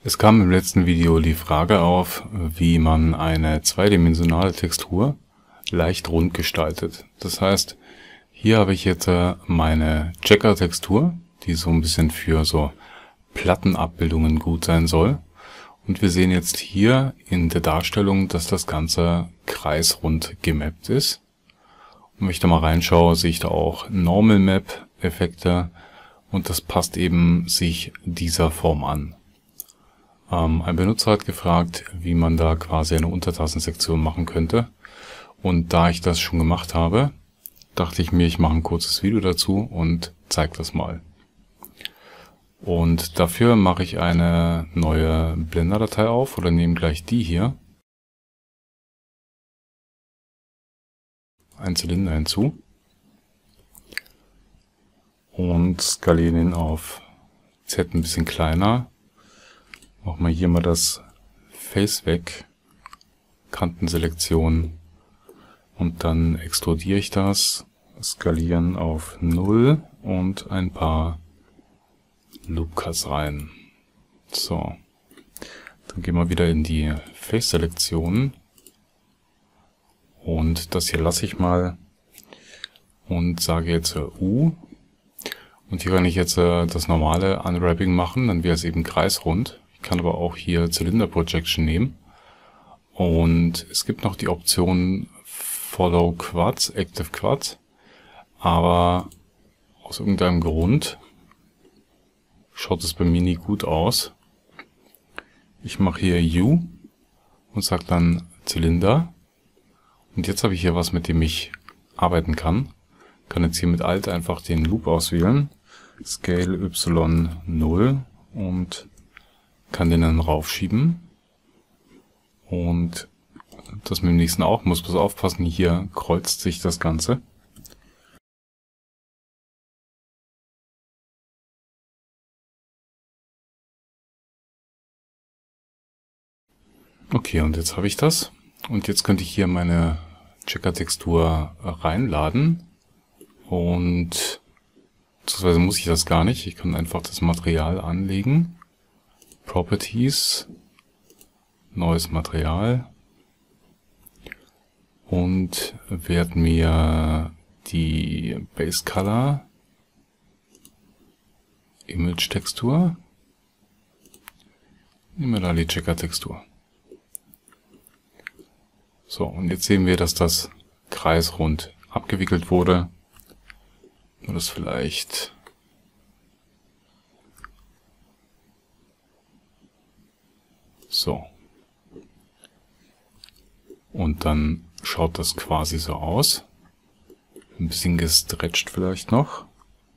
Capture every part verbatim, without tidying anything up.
Es kam im letzten Video die Frage auf, wie man eine zweidimensionale Textur leicht rund gestaltet. Das heißt, hier habe ich jetzt meine Checker-Textur, die so ein bisschen für so Plattenabbildungen gut sein soll. Und wir sehen jetzt hier in der Darstellung, dass das Ganze kreisrund gemappt ist. Und wenn ich da mal reinschaue, sehe ich da auch Normal Map Effekte und das passt eben sich dieser Form an. Ähm, ein Benutzer hat gefragt, wie man da quasi eine Untertassensektion machen könnte. Und da ich das schon gemacht habe, dachte ich mir, ich mache ein kurzes Video dazu und zeige das mal. Und dafür mache ich eine neue Blender-Datei auf oder nehme gleich die hier. Einen Zylinder hinzu. Und skalieren ihn auf Z ein bisschen kleiner. Machen wir hier mal das Face weg, Kantenselektion und dann extrudiere ich das, skalieren auf null und ein paar Loop-Cuts rein. So, dann gehen wir wieder in die Face-Selektion und das hier lasse ich mal und sage jetzt U. Und hier kann ich jetzt das normale Unwrapping machen, dann wäre es eben kreisrund. Ich kann aber auch hier Cylinder Projection nehmen. Und es gibt noch die Option Follow Quads, Active Quads. Aber aus irgendeinem Grund schaut es bei mir nie gut aus. Ich mache hier U und sage dann Zylinder. Und jetzt habe ich hier was, mit dem ich arbeiten kann. Ich kann jetzt hier mit Alt einfach den Loop auswählen. Scale Y null und kann den dann raufschieben. Und das mit dem nächsten auch. Muss bloß aufpassen, hier kreuzt sich das Ganze. Okay, und jetzt habe ich das. Und jetzt könnte ich hier meine Checker-Textur reinladen. Und beziehungsweise muss ich das gar nicht. Ich kann einfach das Material anlegen. Properties, neues Material und werde mir die Base Color, Image Textur, nehmen wir da die Checker Textur. So, und jetzt sehen wir, dass das kreisrund abgewickelt wurde. Nur das vielleicht so. Und dann schaut das quasi so aus. Ein bisschen gestretcht vielleicht noch.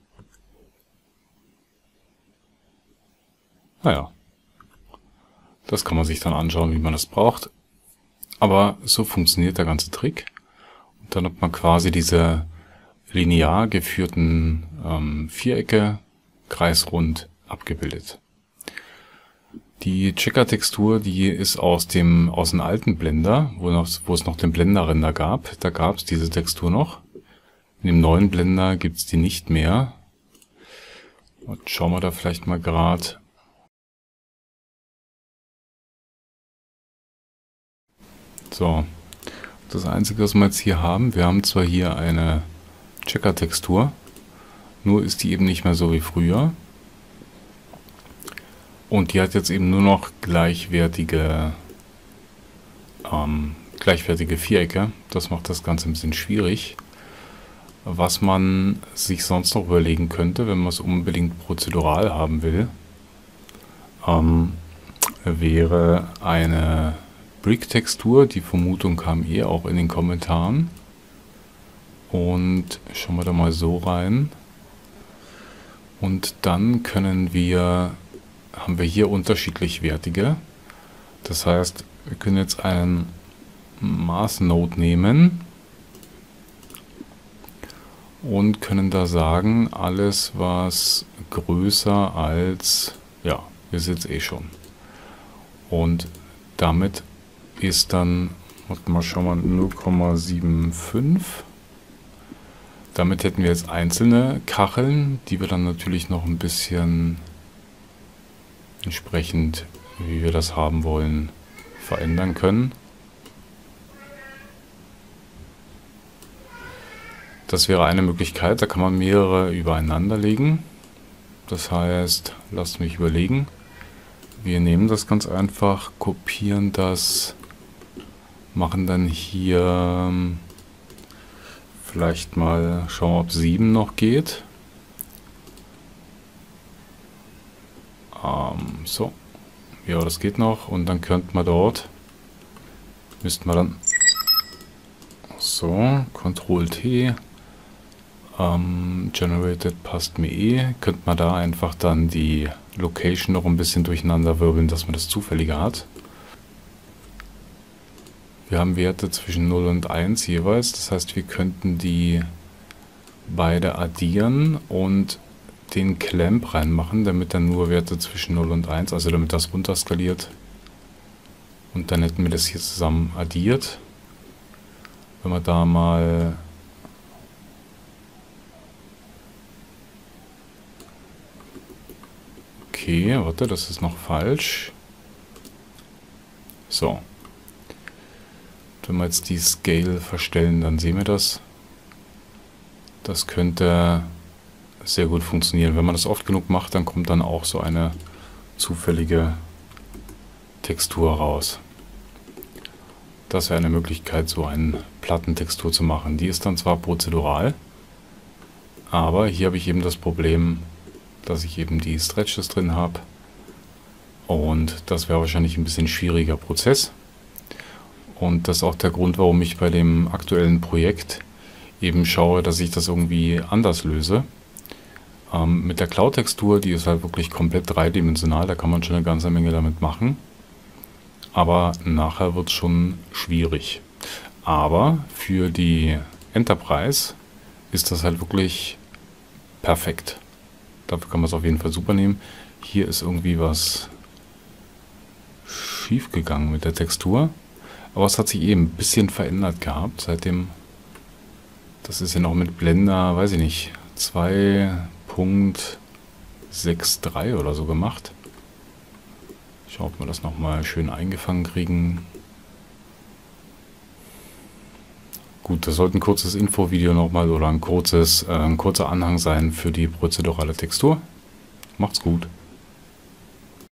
Naja. Das kann man sich dann anschauen, wie man das braucht. Aber so funktioniert der ganze Trick. Und dann hat man quasi diese linear geführten ähm, Vierecke kreisrund abgebildet. Die Checker-Textur, die ist aus dem aus dem alten Blender, wo, noch, wo es noch den Blender-Render gab. Da gab es diese Textur noch. In dem neuen Blender gibt es die nicht mehr. Und schauen wir da vielleicht mal gerade. So, das Einzige, was wir jetzt hier haben, wir haben zwar hier eine Checker-Textur, nur ist die eben nicht mehr so wie früher. Und die hat jetzt eben nur noch gleichwertige, ähm, gleichwertige Vierecke. Das macht das Ganze ein bisschen schwierig. Was man sich sonst noch überlegen könnte, wenn man es unbedingt prozedural haben will, ähm, wäre eine Brick-Textur. Die Vermutung kam eh auch in den Kommentaren. Und schauen wir da mal so rein. Und dann können wir, haben wir hier unterschiedlich wertige. Das heißt, wir können jetzt einen Maßnode nehmen und können da sagen, alles was größer als, ja, wir sehen es eh schon. Und damit ist dann, warte mal, schauen wir, null Komma fünfundsiebzig. Damit hätten wir jetzt einzelne Kacheln, die wir dann natürlich noch ein bisschen entsprechend, wie wir das haben wollen, verändern können. Das wäre eine Möglichkeit, da kann man mehrere übereinander legen. Das heißt, lasst mich überlegen. Wir nehmen das ganz einfach, kopieren das, machen dann hier vielleicht mal schauen, ob sieben noch geht. Ähm, so, ja, das geht noch und dann könnte man dort, müssten wir dann, so, Control T, ähm, Generated passt mir eh, könnte man da einfach dann die Location noch ein bisschen durcheinander wirbeln, dass man das zufälliger hat. Wir haben Werte zwischen null und eins jeweils, das heißt, wir könnten die beide addieren und den Clamp reinmachen, damit dann nur Werte zwischen null und eins, also damit das runterskaliert. Und dann hätten wir das hier zusammen addiert. Wenn wir da mal okay, warte, das ist noch falsch. So. Wenn wir jetzt die Scale verstellen, dann sehen wir das. Das könnte sehr gut funktionieren. Wenn man das oft genug macht, dann kommt dann auch so eine zufällige Textur raus. Das wäre eine Möglichkeit, so eine Plattentextur zu machen. Die ist dann zwar prozedural, aber hier habe ich eben das Problem, dass ich eben die Stretches drin habe. Und das wäre wahrscheinlich ein bisschen schwieriger Prozess. Und das ist auch der Grund, warum ich bei dem aktuellen Projekt eben schaue, dass ich das irgendwie anders löse. Ähm, mit der Cloud-Textur, die ist halt wirklich komplett dreidimensional, da kann man schon eine ganze Menge damit machen. Aber nachher wird es schon schwierig. Aber für die Enterprise ist das halt wirklich perfekt. Dafür kann man es auf jeden Fall super nehmen. Hier ist irgendwie was schief gegangen mit der Textur. Aber es hat sich eben ein bisschen verändert gehabt, seitdem, das ist ja noch mit Blender, weiß ich nicht, zwei Punkt sechs drei oder so gemacht. Schauen, ob wir das nochmal schön eingefangen kriegen. Gut, das sollte ein kurzes Infovideo nochmal oder ein kurzes, äh, ein kurzer Anhang sein für die prozedurale Textur. Macht's gut.